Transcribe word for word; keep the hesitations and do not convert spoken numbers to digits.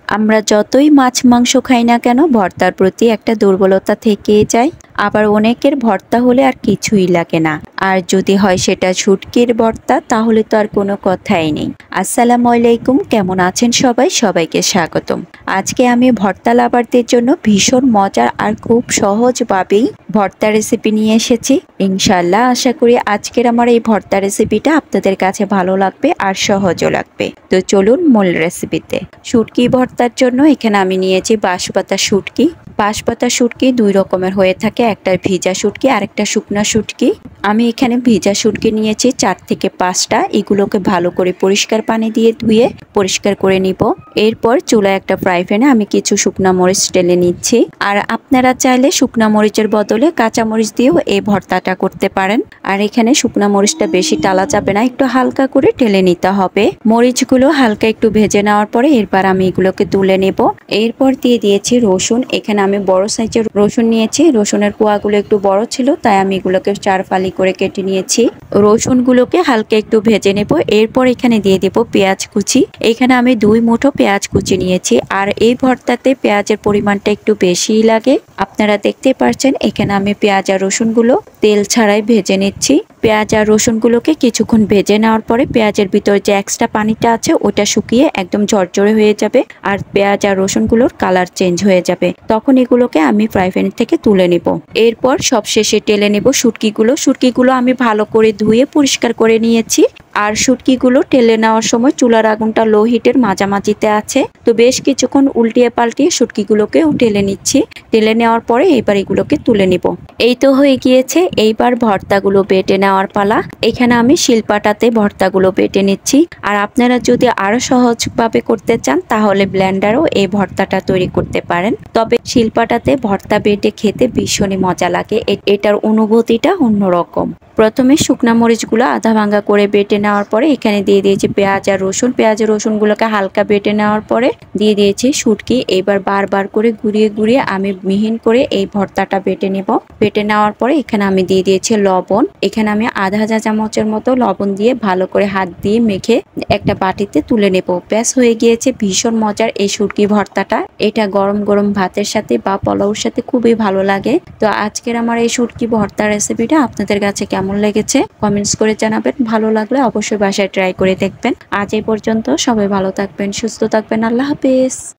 আমরা যতই মাছ মাংস খাই না কেন ভর্তার প্রতি একটা দুর্বলতা থেকেই যায়। আবার অনেকের ভর্তা হলে আর কিছুই লাগে না। আর যদি হয় সেটা শুটকির ভর্তা তাহলে তো আর কোনো কথাই নেই। আসসালামু আলাইকুম, কেমন আছেন সবাই? সবাইকে স্বাগতম। আজকে আমি ভর্তা লাভারদের জন্য ভীষণ মজার আর খুব সহজভাবেই ভর্তা রেসিপি নিয়ে এসেছি। ইনশাআল্লাহ আশা করি আজকের আমার এই ভর্তা রেসিপিটা আপনাদের কাছে ভালো লাগবে আর সহজও লাগবে। তো চলুন মূল রেসিপিতে। শুটকি ভর্তার জন্য এখানে আমি নিয়েছি বাঁশপাতা শুটকি। বাঁশপাতা শুটকি দুই রকমের হয়ে থাকে, একটা ভিজা শুটকি আর একটা শুকনা শুটকি। আমি এখানে ভিজা শুটকি নিয়েছি চার থেকে পাঁচটা। এগুলোকে ভালো করে পরিষ্কার পানি দিয়ে ধুয়ে পরিষ্কার করে নিব। এরপর চুলায় একটা ফ্রাই প্যানে আমি কিছু শুকনা মরিচ ঢেলে নিচ্ছি। আর আপনারা চাইলে শুকনা মরিচের বদলে কাঁচা মরিচ দিয়েও এই ভর্তাটা করতে পারেন। আর এখানে শুকনা মরিচটা বেশি টালা যাবে না, একটু হালকা করে ঢেলে নিতে হবে। মরিচগুলো হালকা একটু ভেজে নেওয়ার পরে এরপর আমি এগুলোকে তুলে নেব। এরপর দিয়ে দিয়েছি রসুন। এখানে আমি বড় সাইজের রসুন নিয়েছি। রসুনের কোয়াগুলো একটু বড় ছিল তাই আমি এগুলোকে চার ফালি করে কেটে নিয়েছি। রসুনগুলোকে হালকা একটু ভেজে নেব। এরপর এখানে দিয়ে দেব পেঁয়াজ কুচি। এখানে আমি দুই মুঠো পেঁয়াজ কুচি নিয়েছি। আর এই ভর্তাতে পেঁয়াজের পরিমাণটা একটু বেশিই লাগে। আপনারা দেখতে পাচ্ছেন এখানে আমি পেঁয়াজ আর রসুনগুলো তেল ছাড়াই ভেজে নিচ্ছি। পেঁয়াজ আর রসুনগুলোকে কিছুক্ষণ ভেজে নেওয়ার পরে পেঁয়াজের ভিতরে যে এক্সট্রা পানিটা আছে ওটা শুকিয়ে একদম ঝরঝরে হয়ে যাবে আর পেঁয়াজ আর রসুনগুলোর কালার চেঞ্জ হয়ে যাবে। তখন এগুলোকে আমি ফ্রাই প্যান থেকে তুলে নেব। এরপর সবশেষে টেলে নেব শুটকিগুলো। শুটকিগুলো আমি ভালো করে ধুয়ে পরিষ্কার করে নিয়েছি। আর শুটকিগুলো টেলে নেওয়ার সময় চুলার আগুনটা লো হিটের মাঝামাঝিতে আছে। তো বেশ কিছুক্ষণ উল্টিয়ে পাল্টিয়ে শুটকিগুলোকেও টেলে নিচ্ছি। টেলে নেওয়ার পরে এইবার এগুলোকে তুলে নিব। এই তো হয়ে গিয়েছে। এইবার ভর্তাগুলো বেটে নেওয়ার পালা। এখানে আমি শিলপাটাতে ভর্তাগুলো বেটে নিচ্ছি। আর আপনারা যদি আরো সহজভাবে করতে চান তাহলে ব্লেন্ডারও এই ভর্তাটা তৈরি করতে পারেন। তবে শিলপাটাতে ভর্তা বেটে খেতে ভীষণই মজা লাগে, এটার অনুভূতিটা অন্যরকম। প্রথমে শুকনা মরিচগুলো আধা ভাঙ্গা করে বেটে নেওয়ার পরে এখানে দিয়ে দিয়েছি পেঁয়াজ আর রসুন। পেঁয়াজ আর রসুনগুলোকে হালকা বেটে নেওয়ার পরে দিয়ে দিয়েছি শুটকি। এবার বারবার করে ঘুরিয়ে ঘুরিয়ে আমি মিহিন করে এই ভর্তাটা বেটে নেব। বেটে নেওয়ার পরে এখানে আমি দিয়ে দিয়েছি লবণ। এখানে আমি আধা চা চামচের মতো লবণ দিয়ে ভালো করে হাত দিয়ে মেখে একটা বাটিতে তুলে নেব। ব্যাস হয়ে গিয়েছে ভীষণ মজার এই শুটকি ভর্তাটা। এটা গরম গরম ভাতের সাথে বা পোলাওর সাথে খুবই ভালো লাগে। তো আজকের আমার এই শুটকি ভর্তা রেসিপিটা আপনাদের কাছে কেমন লেগেছে কমেন্টস করে জানাবেন। ভালো লাগলে অবশ্যই বাসায় ট্রাই করে দেখবেন। আজ এই পর্যন্ত, সবাই ভালো থাকবেন, সুস্থ থাকবেন। আল্লাহ হাফেজ।